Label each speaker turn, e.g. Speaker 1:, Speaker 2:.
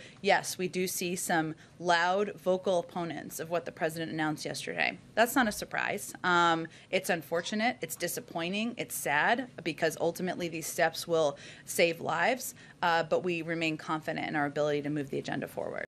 Speaker 1: yes, we do see some loud, vocal opponents of what the president announced yesterday. That's not a surprise. It's unfortunate. It's disappointing. It's sad because ultimately these steps will save lives, but we remain confident in our ability to move the agenda forward.